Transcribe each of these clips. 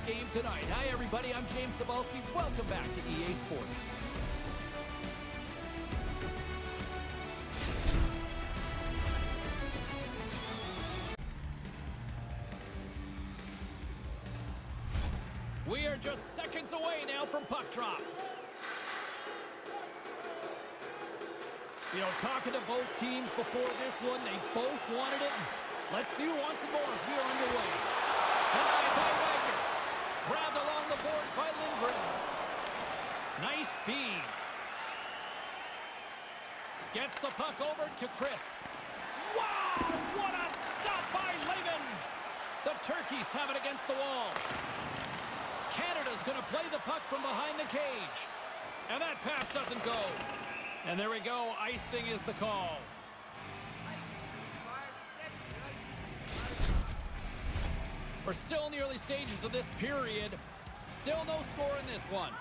game tonight. Hi, everybody. I'm James Cebulski. Welcome back to EA Sports. We are just seconds away now from puck drop. You know, talking to both teams before this one, they both wanted it. Let's see who wants it more as we are underway. Denied by Wagner. Grabbed along the boards by Lindgren. Nice feed. Gets the puck over to Crisp. Wow, what a stop by Lehman. The Turkeys have it against the wall. Canada's going to play the puck from behind the cage. And that pass doesn't go. And there we go. Icing is the call. We're still in the early stages of this period. Still no score in this one.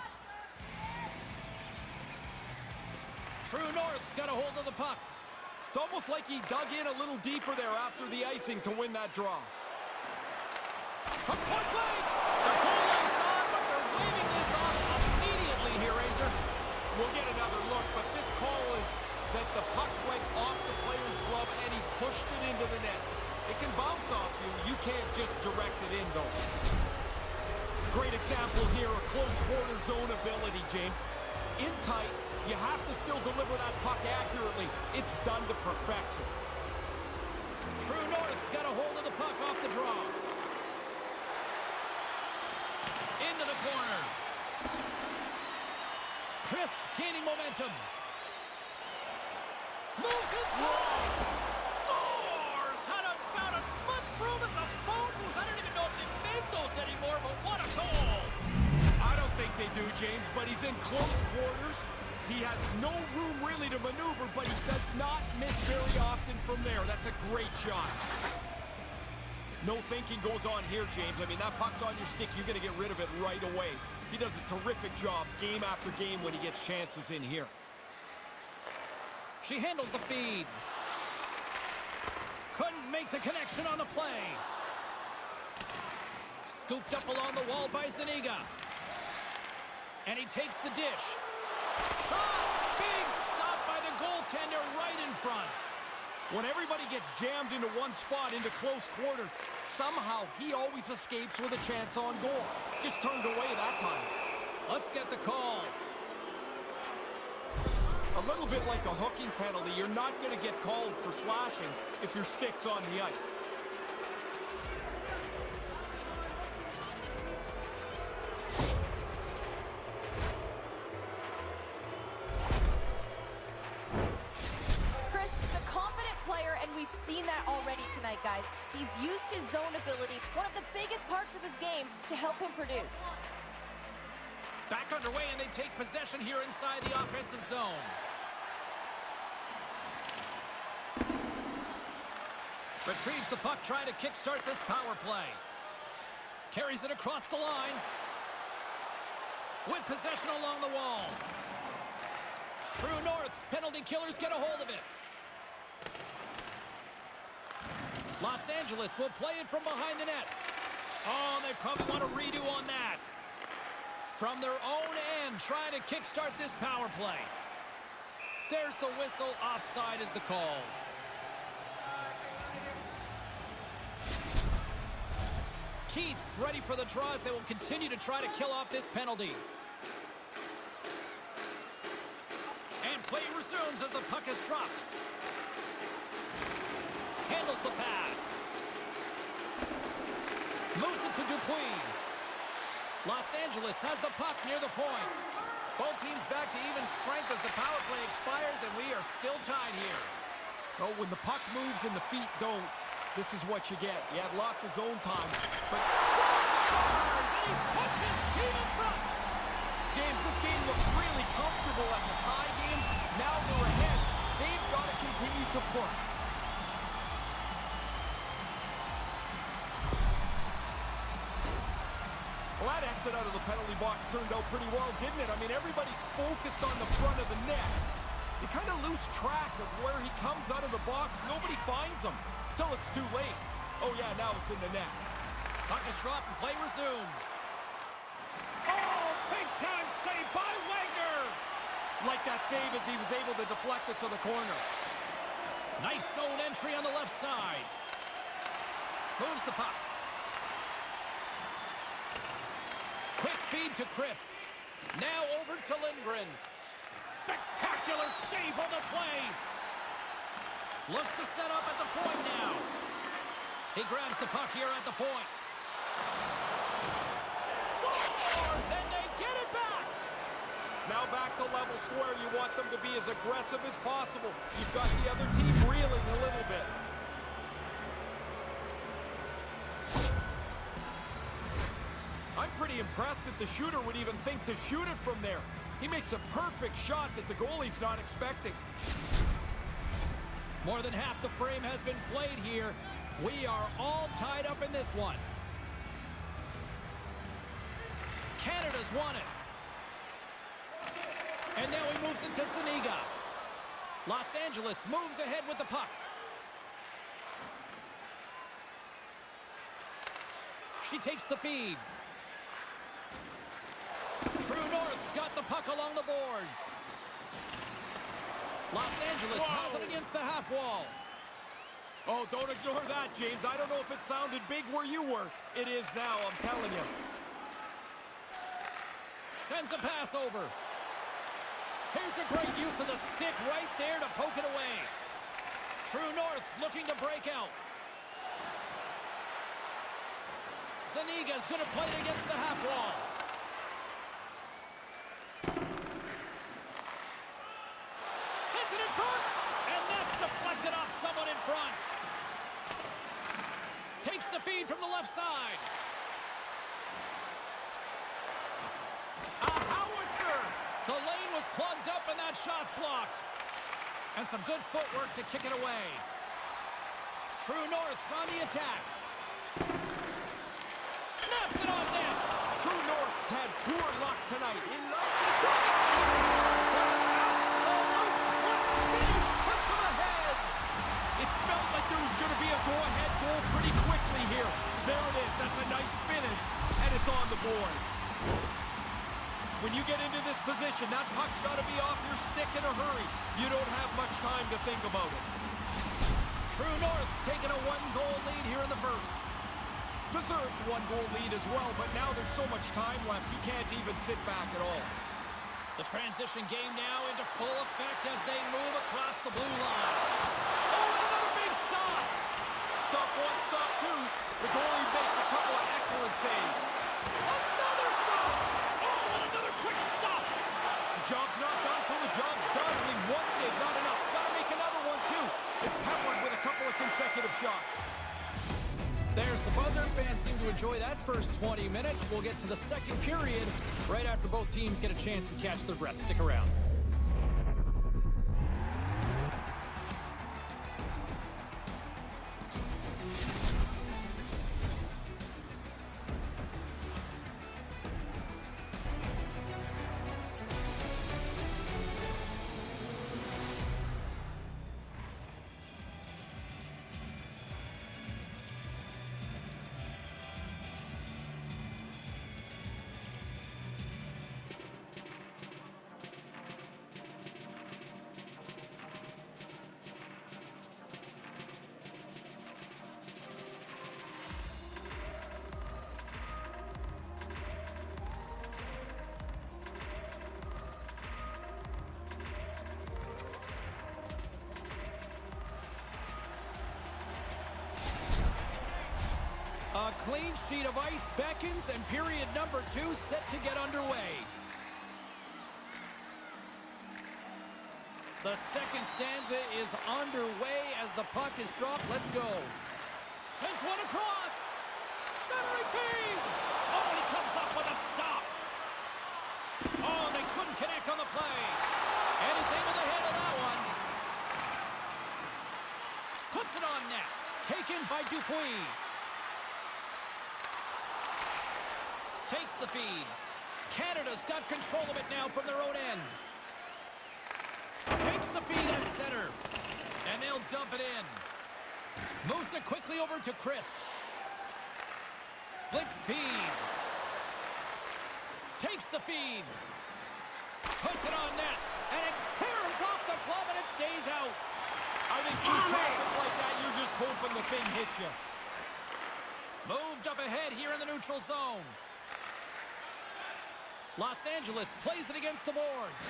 True North's got a hold of the puck. It's almost like he dug in a little deeper there after the icing to win that draw. From point blank! The goal lights on, but they're waving this off immediately here, Razor. We'll get another look, but this call is that the puck went off the player's glove and he pushed it into the net. It can bounce off you. You can't just direct it in, though. Great example here, a close quarter zone ability, James. In tight, you have to still deliver that puck accurately. It's done to perfection. True North's got a hold of the puck off the draw. Into the corner. Crisp's gaining momentum. Moves inside. Scores! Had about as much room as a phone booth. I don't even know if they make those anymore, but what a goal! I don't think they do, James, but he's in close quarters. He has no room really to maneuver, but he does not miss very often from there. That's a great shot. No thinking goes on here, James. I mean, that puck's on your stick. You're going to get rid of it right away. He does a terrific job game after game when he gets chances in here. She handles the feed. Couldn't make the connection on the play. Scooped up along the wall by Zuniga. And he takes the dish. Shot! Big stop by the goaltender right in front. When everybody gets jammed into one spot, into close quarters, somehow he always escapes with a chance on goal. Just turned away that time. Let's get the call. A little bit like a hooking penalty. You're not going to get called for slashing if your stick's on the ice. We've seen that already tonight, guys. He's used his zone ability, one of the biggest parts of his game, to help him produce. Back underway, and they take possession here inside the offensive zone. Retrieves the puck, trying to kickstart this power play. Carries it across the line. With possession along the wall. True North's penalty killers get a hold of it. Los Angeles will play it from behind the net. Oh, they probably want to redo on that. From their own end, trying to kickstart this power play. There's the whistle. Offside is the call. Keats ready for the draws. They will continue to try to kill off this penalty. And play resumes as the puck is dropped. Handles the pass. Moves it to Dupuis. Los Angeles has the puck near the point. Both teams back to even strength as the power play expires, and we are still tied here. Oh, when the puck moves and the feet don't, this is what you get. You have lots of zone time, but... And he puts his team in front. James, this game looks really comfortable as a tie game. Now they're ahead. They've got to continue to push. Well, that exit out of the penalty box turned out pretty well, didn't it? I mean, everybody's focused on the front of the net. You kind of lose track of where he comes out of the box. Nobody finds him until it's too late. Oh, yeah, now it's in the net. Puck is dropped and play resumes. save as he was able to deflect it to the corner. Nice zone entry on the left side. Moves the puck. Quick feed to Crisp. Now over to Lindgren. Spectacular save on the play. Looks to set up at the point now. He grabs the puck here at the point. Scores, and they get it back. Now back to level square. You want them to be as aggressive as possible. You've got the other team reeling a little bit. I'm pretty impressed that the shooter would even think to shoot it from there. He makes a perfect shot that the goalie's not expecting. More than half the frame has been played here. We are all tied up in this one. Canada's won it. And now he moves it to Zuniga. Los Angeles moves ahead with the puck. She takes the feed. True North's got the puck along the boards. Los Angeles has it against the half wall. Oh, don't ignore that, James. I don't know if it sounded big where you were. It is now, I'm telling you. Sends a pass over. Here's a great use of the stick right there to poke it away. True North's looking to break out. Zuniga's going to play it against the half wall. Sends it in front, and that's deflected off someone in front. Takes the feed from the left side. A howitzer. The lane was plugged up and that shot's blocked. And some good footwork to kick it away. True North's on the attack. Snaps it on net. True North's had poor luck tonight. Puts them ahead. It's felt like there was going to be a go-ahead goal pretty quickly here. There it is. That's a nice finish, and it's on the board. When you get into this position, that puck's got to be off your stick in a hurry. You don't have much time to think about it. True North's taking a one-goal lead here in the first. Deserved one-goal lead as well, but now there's so much time left, you can't even sit back at all. The transition game now into full effect as they move across the blue line. Oh, and another big stop! Stop one, stop two. The goalie makes a couple of excellent saves. Another stop! Oh, and another quick stop! The job's not done till the job's done. I mean, one save, not enough. Gotta make another one, too. It's peppered with a couple of consecutive shots. There's the buzzer. Fans seem to enjoy that first 20 minutes. We'll get to the second period right after both teams get a chance to catch their breath. Stick around. A clean sheet of ice beckons, and period number 2 set to get underway. The second stanza is underway as the puck is dropped. Let's go. Sends one across. Centering feed. Oh, he comes up with a stop. Oh, they couldn't connect on the play. And he's able to handle that one. Puts it on net. Taken by Dupuis. Takes the feed. Canada's got control of it now from their own end. Takes the feed at center. And they'll dump it in. Moves it quickly over to Crisp. Slick feed. Takes the feed. Puts it on net. And it glove, and it stays out. I think through traffic like that, you're just hoping the thing hits you. Moved up ahead here in the neutral zone. Los Angeles plays it against the boards.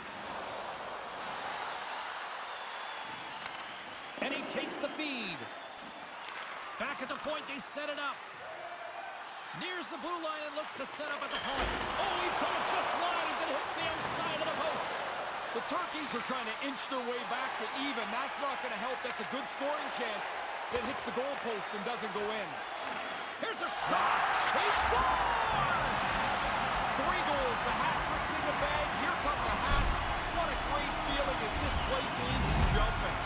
And he takes the feed. Back at the point, they set it up. Nears the blue line and looks to set up at the point. Oh, he put it just wide as it hits the outside of the post. The Turkeys are trying to inch their way back to even. That's not going to help. That's a good scoring chance that hits the goalpost and doesn't go in. Here's a shot. He scores! 3 goals. The hat trick's in the bag. Here comes the hat. What a great feeling as this place is jumping.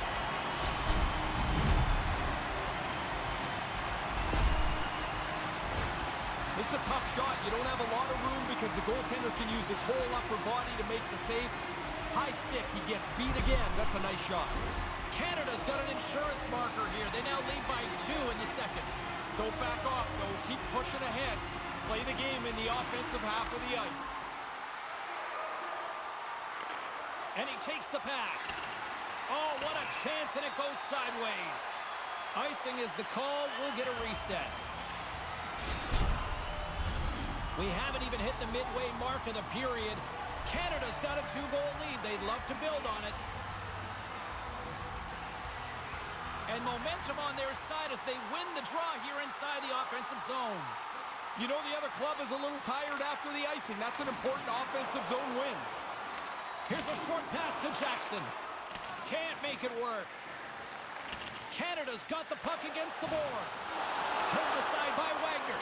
This is a tough shot. You don't have a lot of room because the goaltender can use his whole upper body to make the save. High stick. He gets beat again. That's a nice shot. Canada's got an insurance marker here. They now lead by 2 in the second. Don't back off, though. Keep pushing ahead. Play the game in the offensive half of the ice. And he takes the pass. Oh, what a chance, and it goes sideways. Icing is the call. We'll get a reset. We haven't even hit the midway mark of the period. Canada's got a 2-goal lead. They'd love to build on it. And momentum on their side as they win the draw here inside the offensive zone. You know the other club is a little tired after the icing. That's an important offensive zone win. Here's a short pass to Jackson. Can't make it work. Canada's got the puck against the boards. Turned aside by Wagner.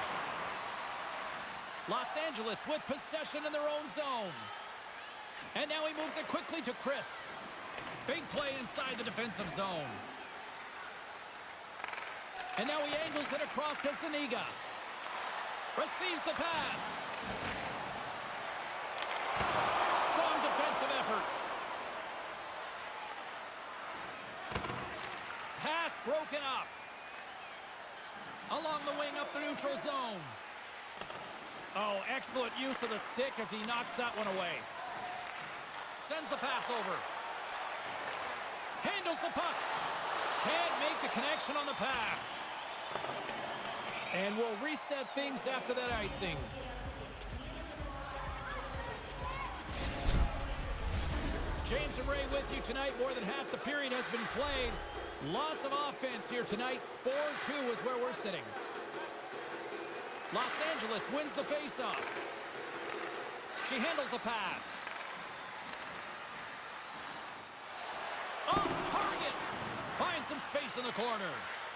Los Angeles with possession in their own zone. And now he moves it quickly to Crisp. Big play inside the defensive zone. And now he angles it across to Zuniga. Receives the pass. Strong defensive effort. Pass broken up. Along the wing up the neutral zone. Oh, excellent use of the stick as he knocks that one away. Sends the pass over. Handles the puck. Can't make the connection on the pass. And we'll reset things after that icing. James and Ray with you tonight. More than half the period has been played. Lots of offense here tonight. 4-2 is where we're sitting. Los Angeles wins the faceoff. She handles the pass. Oh, target! Finds some space in the corner.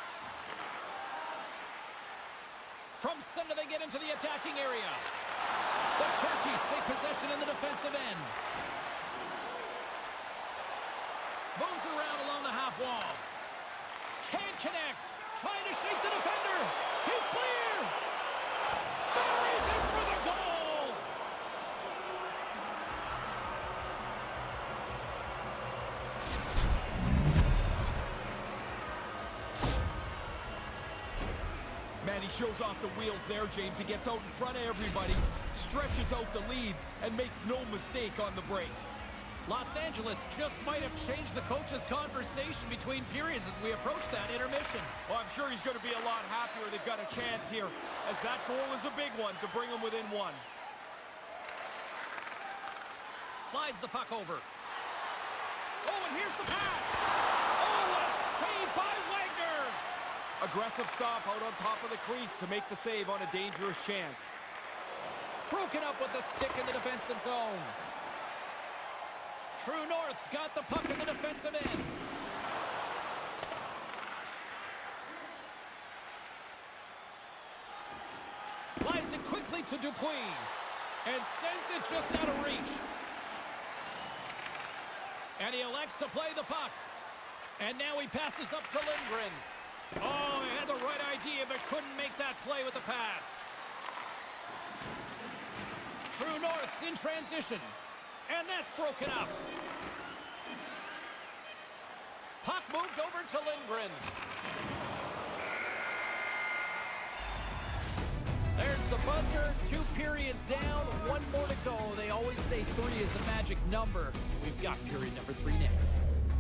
From center, they get into the attacking area. The Turkeys take possession in the defensive end. Moves around along the half wall. Can't connect. Trying to shake the defender. He's clear. Buries it for the goal. Man, he shows off the wheels there, James. He gets out in front of everybody, stretches out the lead, and makes no mistake on the break. Los Angeles just might have changed the coach's conversation between periods as we approach that intermission. Well, I'm sure he's going to be a lot happier. They've got a chance here, as that goal is a big one to bring them within 1. Slides the puck over. Oh, and here's the pass. Oh, what a save by Wagner. Aggressive stop out on top of the crease to make the save on a dangerous chance. Broken up with the stick in the defensive zone. True North's got the puck in the defensive end. Slides it quickly to Dupuis. And sends it just out of reach. And he elects to play the puck. And now he passes up to Lindgren. Oh, he had the right idea, but couldn't make that play with the pass. True North's in transition. And that's broken up. Puck moved over to Lindgren. There's the the buzzer. 2 periods down, 1 more to go. They always say 3 is the magic number. We've got period number 3 next.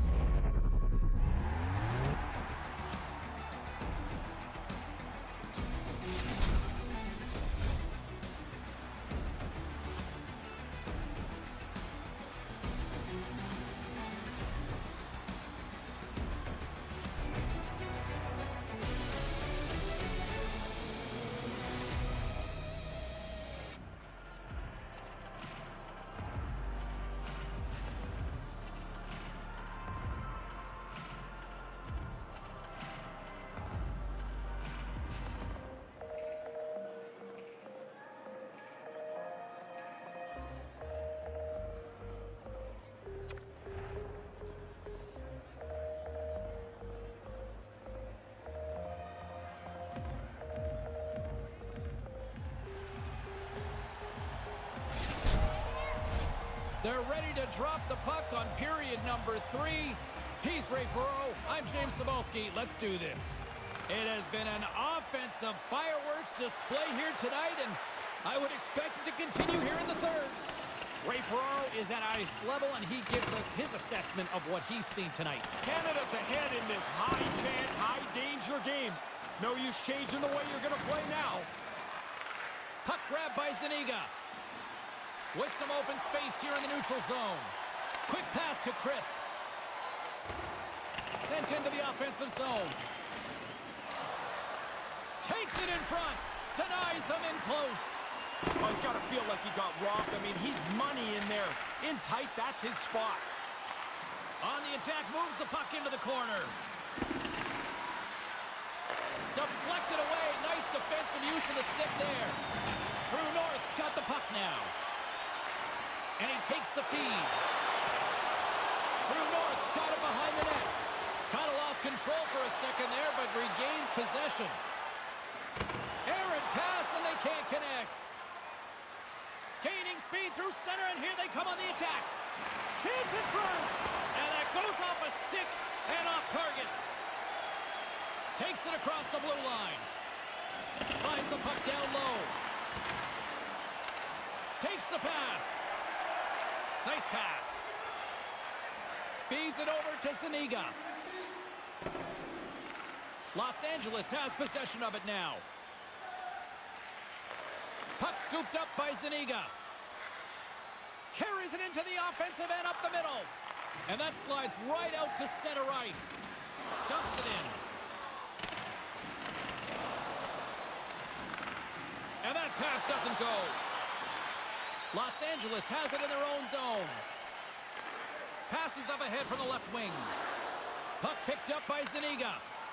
They're ready to drop the puck on period number 3. He's Ray Ferraro. I'm James Cebulski. Let's do this. It has been an offensive fireworks display here tonight, and I would expect it to continue here in the 3rd. Ray Ferraro is at ice level, and he gives us his assessment of what he's seen tonight. Canada's ahead in this high-chance, high-danger game. No use changing the way you're going to play now. Puck grab by Zuniga. With some open space here in the neutral zone. Quick pass to Crisp. Sent into the offensive zone. Takes it in front. Denies him in close. Oh, he's got to feel like he got robbed. I mean, he's money in there. In tight, that's his spot. On the attack, moves the puck into the corner. Deflected away. Nice defensive use of the stick there. True North's got the puck now. And he takes the feed. True North's got it behind the net. Kind of lost control for a second there, but regains possession. Errant pass, and they can't connect. Gaining speed through center, and here they come on the attack. Chance in front. And that goes off a stick and off target. Takes it across the blue line. Slides the puck down low. Takes the pass. Nice pass. Feeds it over to Zuniga. Los Angeles has possession of it now. Puck scooped up by Zuniga. Carries it into the offensive end up the middle. And that slides right out to center ice. Dumps it in. And that pass doesn't go. Los Angeles has it in their own zone. Passes up ahead from the left wing. Puck picked up by Zuniga.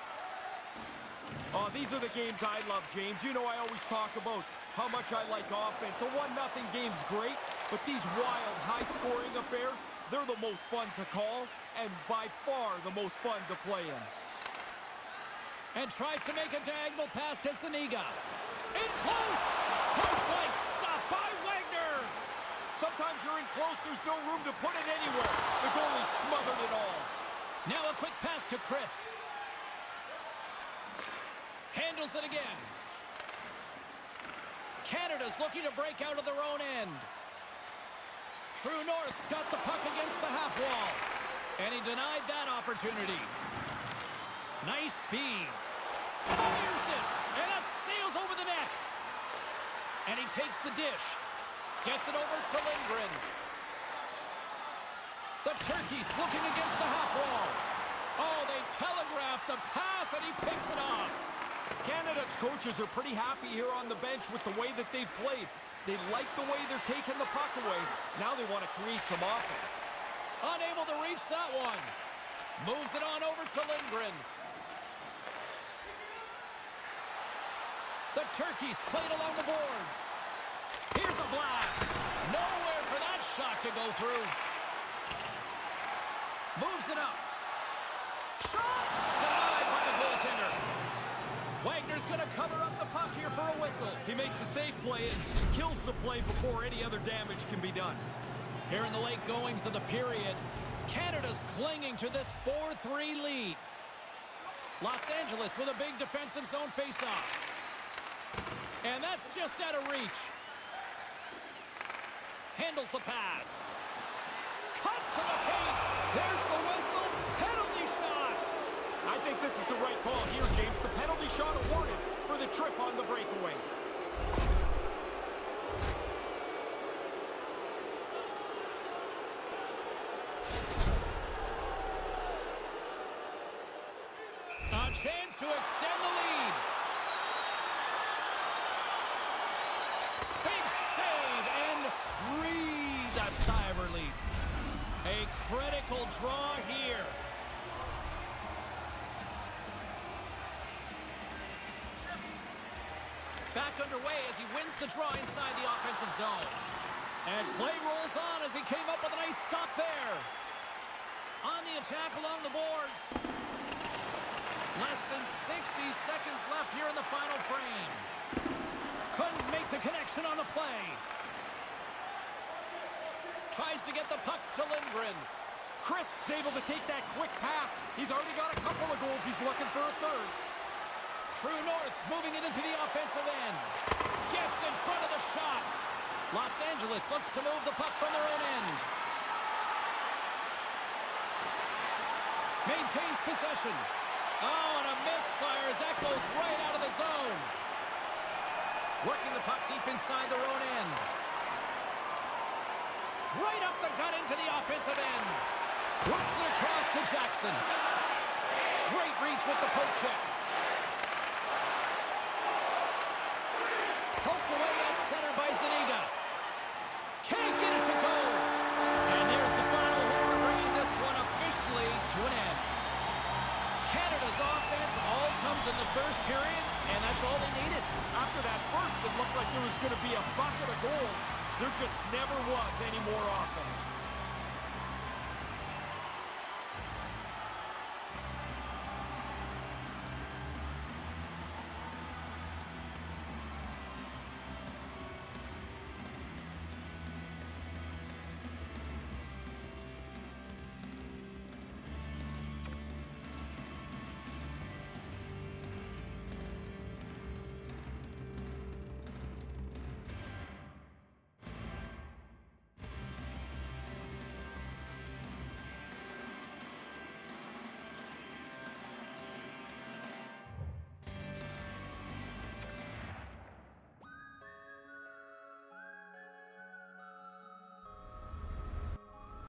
Oh, these are the games I love, James. You know I always talk about how much I like offense. A 1-0 game's great, but these wild, high-scoring affairs, they're the most fun to call, and by far the most fun to play in. And tries to make a diagonal pass to Zuniga. In close! Point blank stop by Wagner! Sometimes you're in close, there's no room to put it anywhere. The goalie smothered it all. Now a quick pass to Crisp. Handles it again. Canada's looking to break out of their own end. True North's got the puck against the half wall. And he denied that opportunity. Nice feed. Fires it. And that sails over the net. And he takes the dish. Gets it over to Lindgren. The Turkeys looking against the half wall. Oh, they telegraphed the pass, and he picks it off. Canada's coaches are pretty happy here on the bench with the way that they've played. They like the way they're taking the puck away. Now they want to create some offense. Unable to reach that one. Moves it on over to Lindgren. The Turkeys played along the boards. Here's a blast. Nowhere for that shot to go through. Moves it up. Shot! Denied by the goaltender. Wagner's going to cover up the puck here for a whistle. He makes a safe play and kills the play before any other damage can be done. Here in the late goings of the period, Canada's clinging to this 4-3 lead. Los Angeles with a big defensive zone faceoff. And that's just out of reach. Handles the pass. Cuts to the paint. There's the whistle. Penalty shot. I think this is the right call here, James. The penalty shot awarded for the trip on the breakaway. A chance to extend the lead. Big save and breathe a sigh of relief. A critical draw here. Back underway as he wins the draw inside the offensive zone. And play rolls on as he came up with a nice stop there. On the attack along the boards. Less than 60 seconds left here in the final frame. Couldn't make the connection on the play. Tries to get the puck to Lindgren. Crisp's able to take that quick pass. He's already got a couple of goals. He's looking for a third. True North's moving it into the offensive end. Gets in front of the shot. Los Angeles looks to move the puck from their own end. Maintains possession. Oh, and a misfire as that goes right out of the zone. Working the puck deep inside their own end. Right up the gut into the offensive end. Works it across to Jackson. Great reach with the poke check. Poked away at center by Zuniga. Can't get it to go. And there's the final horn, bringing this one officially to an end. Canada's offense all comes in the first period, and that's all they needed. After that first, it looked like there was going to be a bucket of goals. There just never was any more offense.